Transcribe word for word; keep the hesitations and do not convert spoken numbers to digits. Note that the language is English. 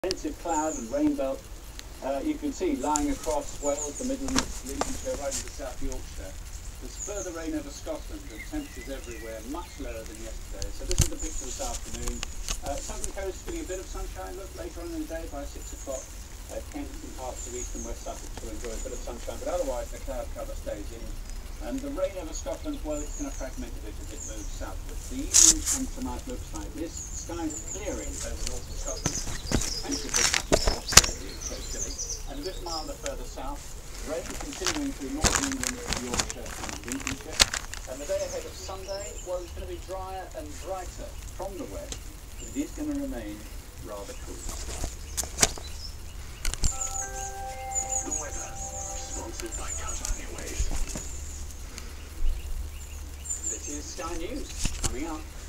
Extensive cloud and rain belt, uh, you can see lying across Wales, the Midlands, Lincolnshire, right into South Yorkshire. There's further rain over Scotland and temperatures everywhere much lower than yesterday. So this is the picture this afternoon. Uh, Southern coast getting a bit of sunshine. Look, later on in the day by six o'clock, uh, Kent and parts of east and west Sussex will enjoy a bit of sunshine, but otherwise the cloud cover stays in. And the rain over Scotland, well, it's going to fragment a bit as it moves southwards. The evening from tonight looks like this. Skies clearing over north of Scotland. Plenty of chilly. And a bit milder further south. Rain continuing through northern England, Yorkshire and Lincolnshire. And the day ahead of Sunday, well, it's going to be drier and brighter from the west, but it is going to remain rather cool. The weather, sponsored by Kw Racal. This is Sky News coming up.